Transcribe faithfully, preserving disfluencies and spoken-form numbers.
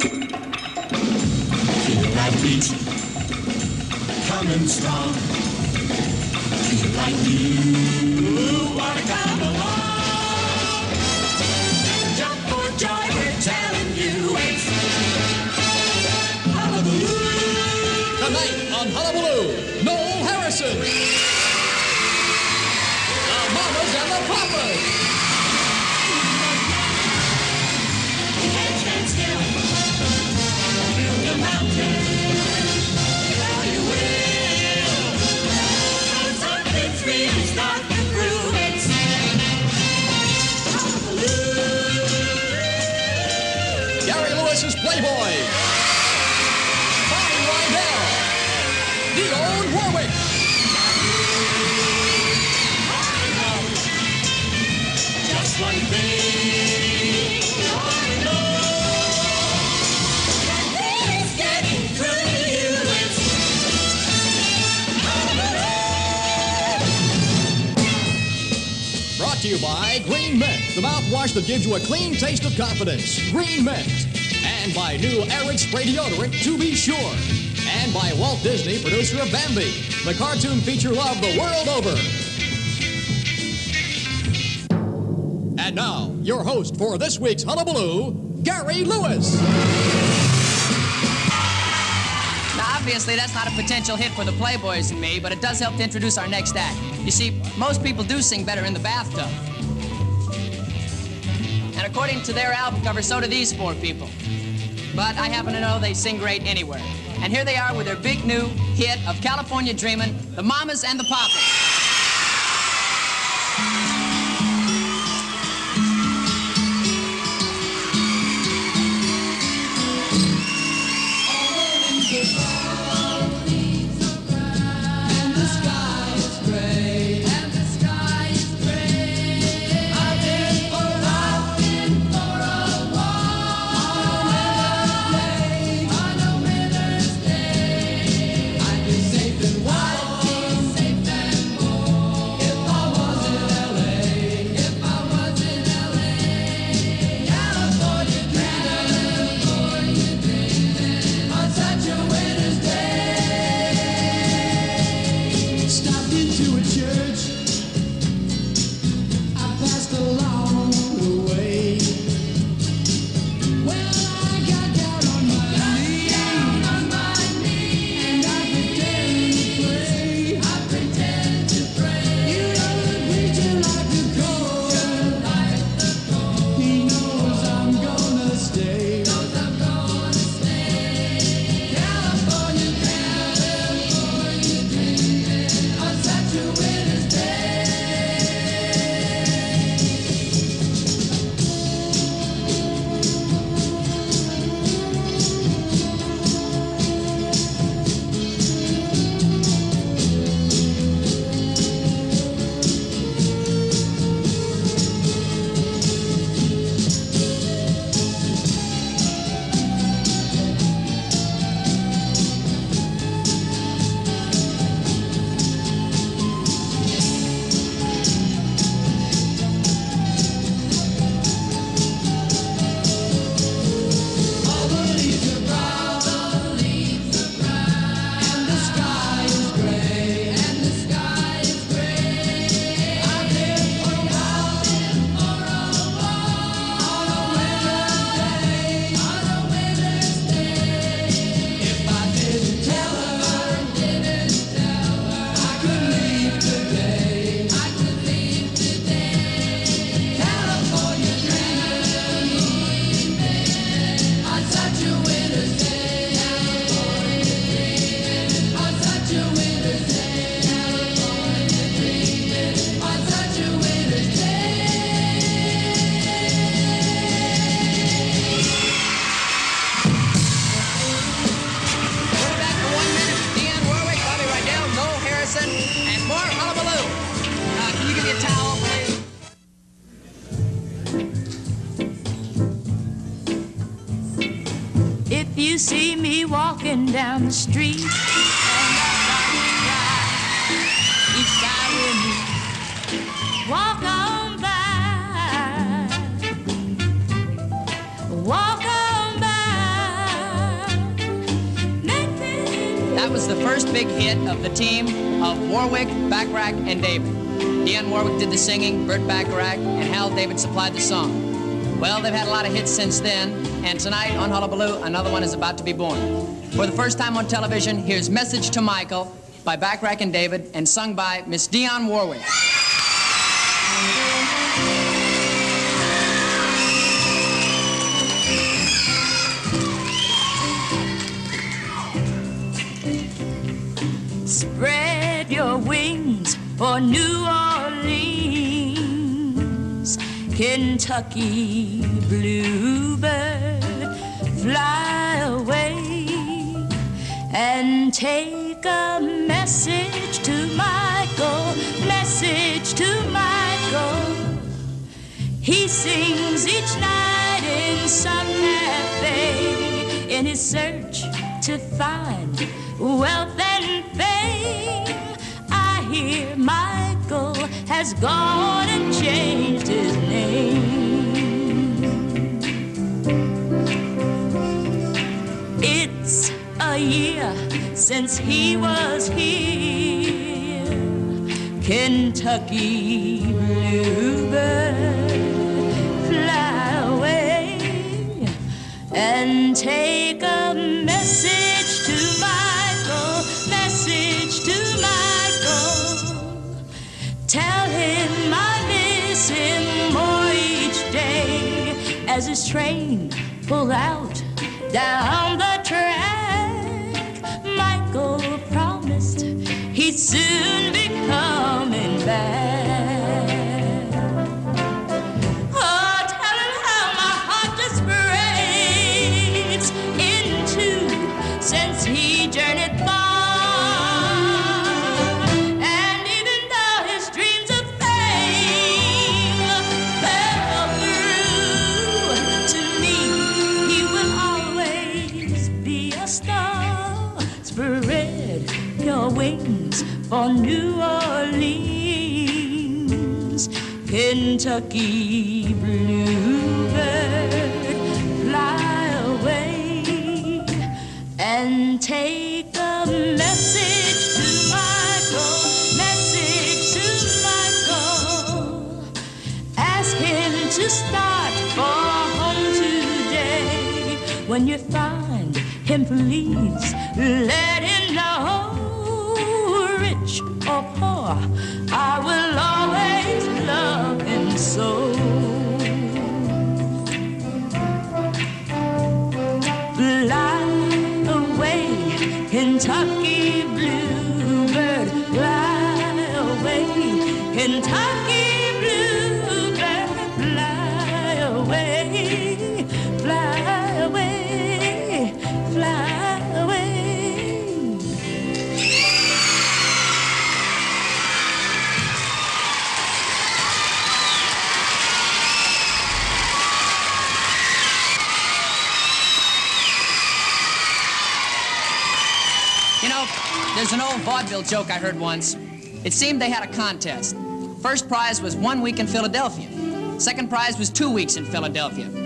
Feel that beat coming strong. Feel like you wanna come along. Jump for joy, we're telling you it's Hullabaloo. Tonight on Hullabaloo, Noel Harrison. The Mamas and the Papas. You can't stand still. Build a mountain. Now you will. So something's really starting to brew. It's Hullabaloo. Gary Lewis's Playboy. Tommy Rydell. Dionne Warwick. Just one thing you ought to know. That it's getting through to you. It's Hullabaloo. Brought to you by Green Mint, the mouthwash that gives you a clean taste of confidence. Green Mint. And by new Arid Spray Deodorant, to be sure. And by Walt Disney, producer of Bambi, the cartoon feature loved the world over. And now, your host for this week's Hullabaloo, Gary Lewis. Now, obviously, that's not a potential hit for the Playboys and me, but it does help to introduce our next act. You see, most people do sing better in the bathtub. And according to their album cover, so do these four people. But I happen to know they sing great anywhere. And here they are with their big new hit of California Dreamin', the Mamas and the Papas. If you see me walking down the street and I ride each side with me, walk on by, walk on by. was the first big hit of the team of Warwick, Bacharach, and David. Dionne Warwick did the singing, Burt Bacharach, and Hal David supplied the song. Well, they've had a lot of hits since then, and tonight on Hullabaloo, another one is about to be born. For the first time on television, here's Message to Michael by Bacharach and David, and sung by Miss Dionne Warwick. Spread your wings for New Orleans, Kentucky bluebird, fly away and take a message to Michael, message to Michael. He sings each night in some cafe in his search to find wealth and fame. I hear Michael has gone and changed his name. It's a year since he was here, Kentucky bluebird, fly away and take a message to Michael, message to Michael. Tell him I miss him more each day as his train pulled out down the track. Michael promised he'd soon be coming back. Oh, tell him how my heart just breaks in two since he journeyed far. And even though his dreams of fame fell through, to me he will always be a star. Spread your wings for New Orleans, Kentucky bluebird, fly away and take a message to Michael, message to Michael. Ask him to start for home today. When you find him, please let him know, rich or poor, I will always love him so. Fly away, Kentucky bluebird, fly away, Kentucky bluebird, fly away, fly away, fly away. You know, there's an old vaudeville joke I heard once. It seemed they had a contest. First prize was one week in Philadelphia. Second prize was two weeks in Philadelphia.